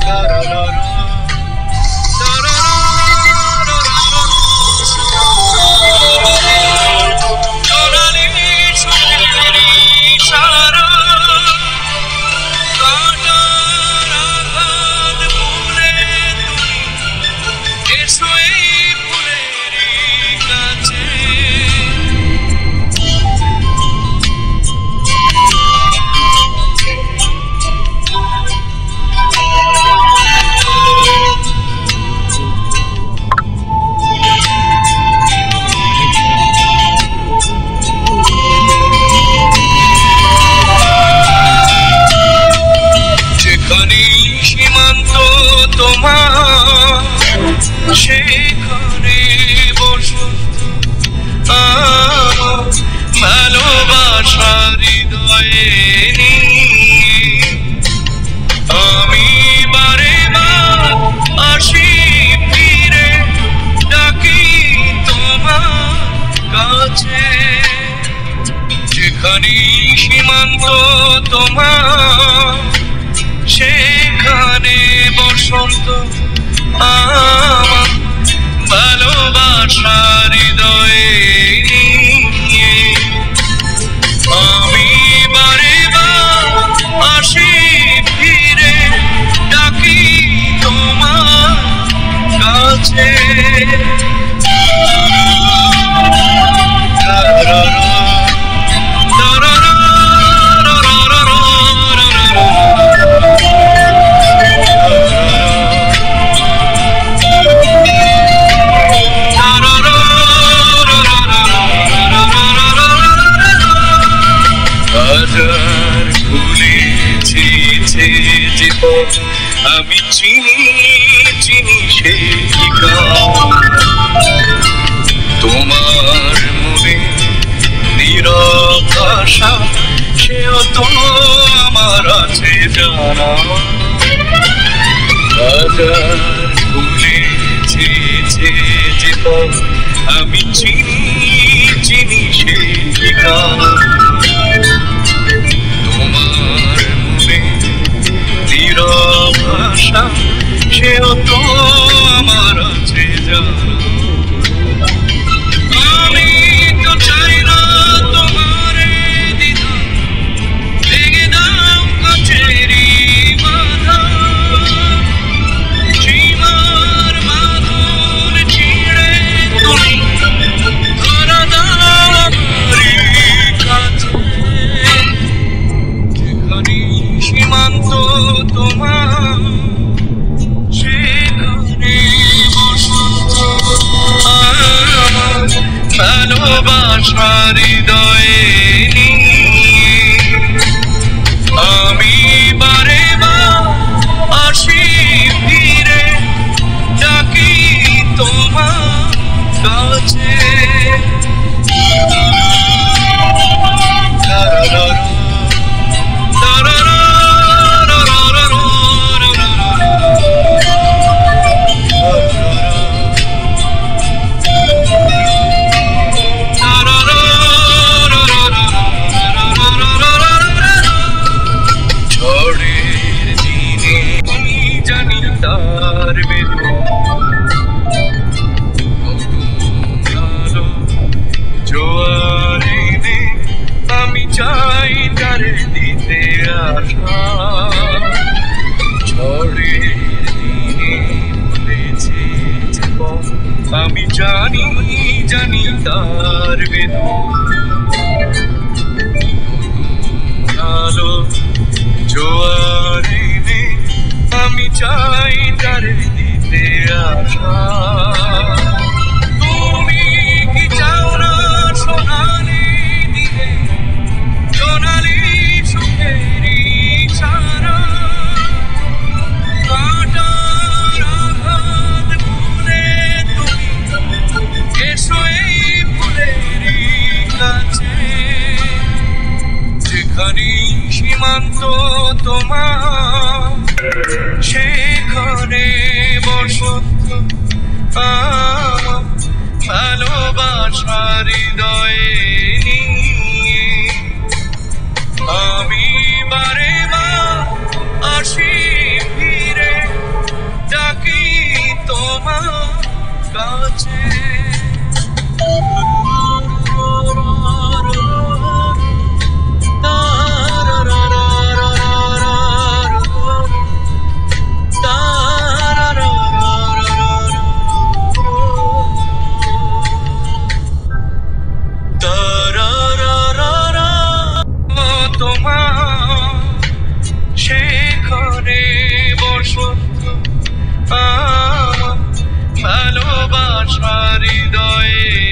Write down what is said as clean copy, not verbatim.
সেখানে বসন্ত ভালোবাসার হৃদয়ে আমি বারে বার আসি ফিরে ডাকি তোমার কাছে যেখানে সীমান্ত তোমার সেখানে বসন্ত আমার ভালোবাসার হৃদয়ে আমি বারে বার আসি ফিরে ডাকি তোমার কাছে আমি চিনি চিনি সেই তোমার মনে নীরব আশা সেও তো আমার আছে জানা ভুলেছি জীবন আমি চিনি চিনি সেই তোমার মনে নীরব আশা সেও তো আমার আছে জানা আমি তো চাই না তোমার দ্বিধা ভেঙে দাও কাছেরি বাধা সীমার বাঁধন ছিঁড়ে তুমি ধরা দাও কাছে যেখানে সীমান্ত তোমার সেখানে বসন্ত আমার ভালোবাসার হৃদয়ে আমি বারে বার আসি ফিরে ডাকি তোমার কাছে আমি চাই তারে দিতে আসা ঝড়ের দিনে বলেছে জীবন আমি জানি জানি তার বেদনা জোয়ারে আমি চাই তারে দিতে আসা তুমি কি চাও না সোনালি দিলে সোনালি সুখেরি সারা কাটার আঘাত ভুলে তুমি এসো এই ফুলেরই কাছে যেখানে সীমান্ত তোমার সেখানে বসন্ত কাছে সেখানে বসন্ত ভালোবাসার হৃদয়ে